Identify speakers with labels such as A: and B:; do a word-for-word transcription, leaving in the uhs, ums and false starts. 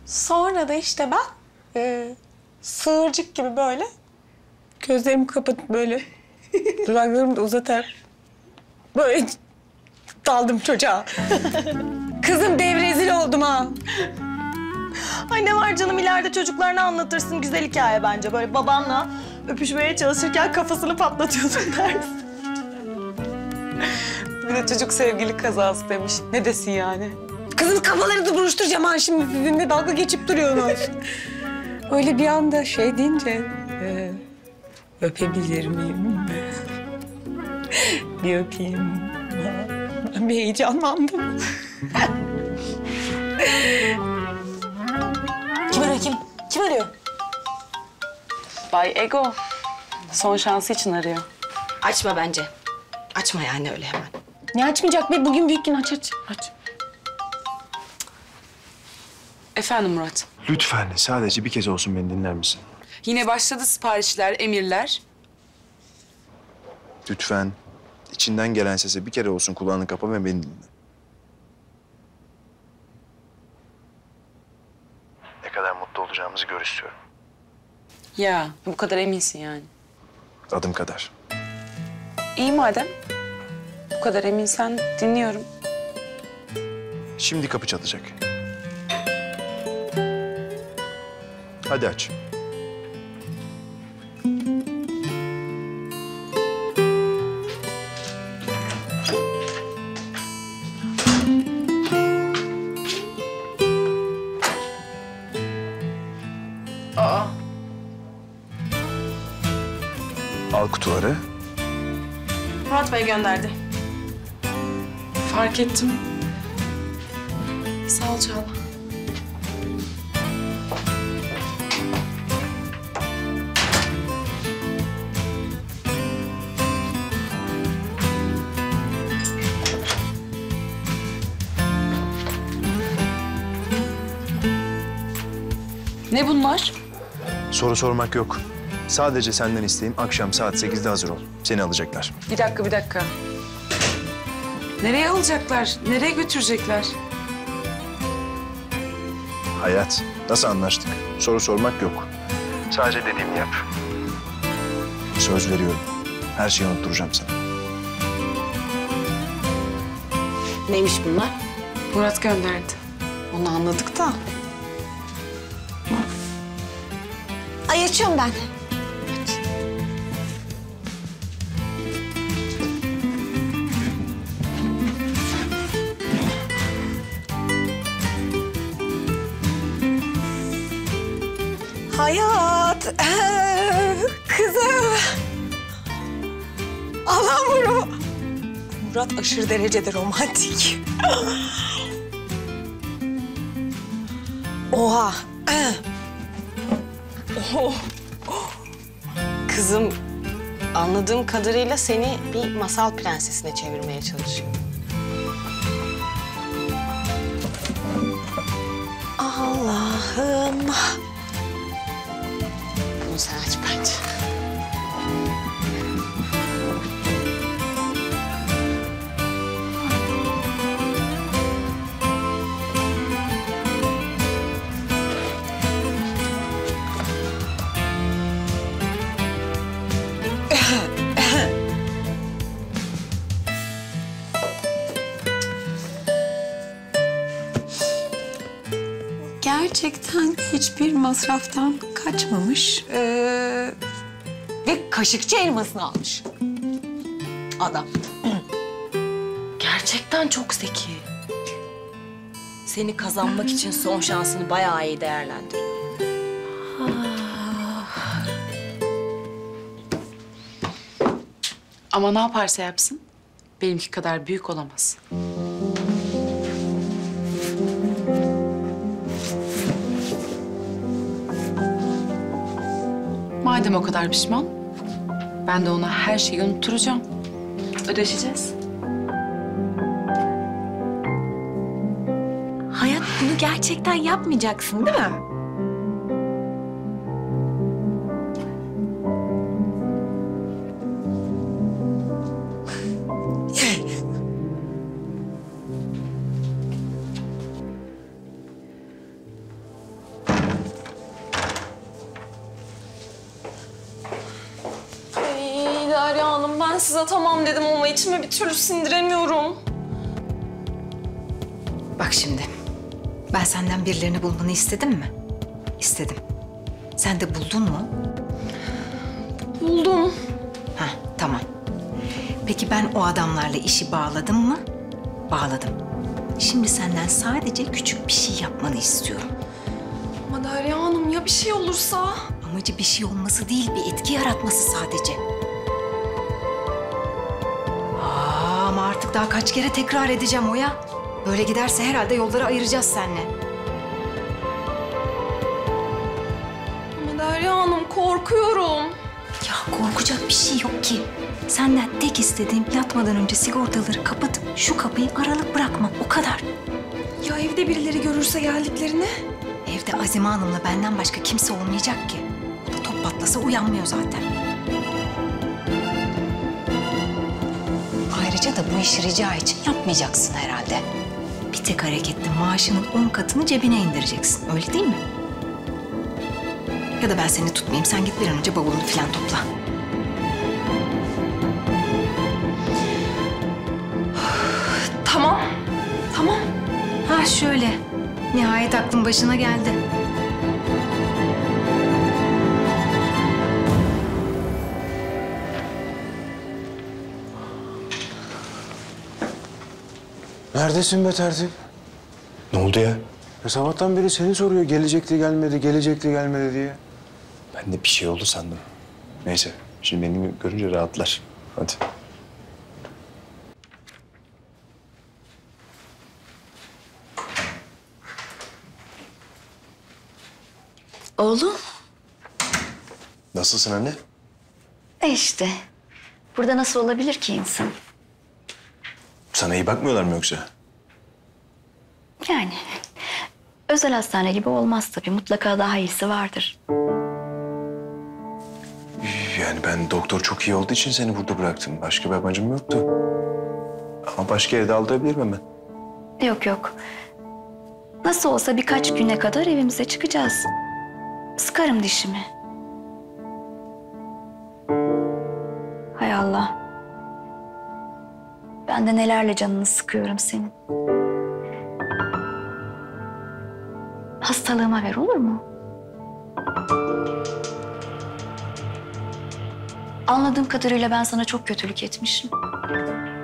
A: Sonra da işte ben e, sığırcık gibi böyle gözlerimi kapatıp böyle dudaklarımı da uzatar. Böyle daldım çocuğa. Kızım dev rezil oldum ha.
B: Ay ne var canım, ileride çocuklarına anlatırsın, güzel hikaye bence. Böyle babanla öpüşmeye çalışırken kafasını patlatıyordun dersin.
A: Bir de çocuk sevgili kazası demiş. Ne desin yani? Kızın kafalarını buruşturacağım ha şimdi sizinle dalga geçip duruyorsunuz. Öyle bir anda şey deyince... E, öpebilir miyim? Bir öpeyim. Ben bir heyecanlandım.
B: Kim arıyor kim? Kim arıyor?
C: Bay Ego. Son şansı için arıyor.
B: Açma bence. Açma yani öyle hemen.
A: Ne açmayacak be? Bugün büyük gün. Aç aç. Aç.
C: Efendim Murat.
D: Lütfen sadece bir kez olsun beni dinler misin?
C: Yine başladı siparişler, emirler.
D: Lütfen içinden gelen sese bir kere olsun kulağını kapa ve beni dinle. Ne kadar mutlu olacağımızı gör istiyorum.
C: Ya bu kadar eminsin yani.
D: Adım kadar.
C: İyi madem. Bu kadar eminsen dinliyorum.
D: Şimdi kapı çalacak. Hadi aç.
C: Aa.
D: Al kutuları.
B: Murat Bey gönderdi.
C: Fark ettim. Sağ ol Çağla. Ne bunlar?
D: Soru sormak yok. Sadece senden isteğim akşam saat sekizde hazır ol. Seni alacaklar.
C: Bir dakika, bir dakika. Nereye alacaklar? Nereye götürecekler?
D: Hayat, nasıl anlaştık? Soru sormak yok. Sadece dediğimi yap. Söz veriyorum. Her şeyi unutturacağım sana.
B: Neymiş bunlar?
C: Murat gönderdi.
B: Onu anladık da.
A: Ay açıyorum ben. Hayat, ee, kızım. Allah'ım bunu. Murat aşırı derecede romantik. Oha.
B: Oh. Kızım, anladığım kadarıyla seni bir masal prensesine çevirmeye çalışıyor.
A: Allah'ım.
B: Bunu sen aç bence.
A: Gerçekten hiçbir masraftan kaçmamış. Ee, ve kaşıkçı elmasını almış. Adam.
B: Gerçekten çok zeki. Seni kazanmak için son şansını bayağı iyi değerlendiriyor.
C: Ama ne yaparsa yapsın, benimki kadar büyük olamaz. Madem o kadar pişman, ben de ona her şeyi unutturacağım. Ödeşeceğiz.
A: Hayat, bunu gerçekten yapmayacaksın değil mi?
B: Ben size tamam dedim ama içime bir türlü sindiremiyorum.
E: Bak şimdi, ben senden birilerini bulmanı istedim mi? İstedim. Sen de buldun mu?
B: Buldum.
E: Heh, tamam. Peki ben o adamlarla işi bağladım mı? Bağladım. Şimdi senden sadece küçük bir şey yapmanı istiyorum.
B: Ama Derya Hanım ya bir şey olursa?
E: Amacı bir şey olması değil, bir etki yaratması sadece. Aa, ama artık daha kaç kere tekrar edeceğim o ya. Böyle giderse herhalde yolları ayıracağız seninle.
B: Ama Derya Hanım korkuyorum.
E: Ya korkacak bir şey yok ki. Senden tek istediğim yatmadan önce sigortaları kapatıp şu kapıyı aralık bırakma. O kadar.
B: Ya evde birileri görürse geldiklerini?
E: Evde Azime Hanım'la benden başka kimse olmayacak ki. O da top patlasa uyanmıyor zaten. Ayrıca da bu işi rica için yapmayacaksın herhalde. Bir tek hareketle maaşının on katını cebine indireceksin. Öyle değil mi? Ya da ben seni tutmayayım. Sen git bir an önce bavulunu falan topla.
B: Tamam. Tamam.
E: Ha şöyle. Nihayet aklın başına geldi.
F: Neredesin be tertip?
D: Ne oldu ya?
F: Ya sabahtan beri seni soruyor. Gelecekti gelmedi, gelecekti gelmedi diye.
D: Ben de bir şey oldu sandım. Neyse, şimdi beni görünce rahatlar. Hadi.
G: Oğlum,
D: Nasılsın anne?
G: e işte. Burada nasıl olabilir ki insan?
D: Sana iyi bakmıyorlar mı yoksa?
G: Yani özel hastane gibi olmaz tabii. Mutlaka daha iyisi vardır.
D: Yani ben doktor çok iyi olduğu için seni burada bıraktım. Başka bir amacım yoktu. Ama başka evde aldırabilirim hemen.
G: Yok yok. Nasıl olsa birkaç güne kadar evimize çıkacağız. Sıkarım dişimi. Hay Allah. Ben de nelerle canını sıkıyorum senin. Hastalığıma ver olur mu? Anladığım kadarıyla ben sana çok kötülük etmişim.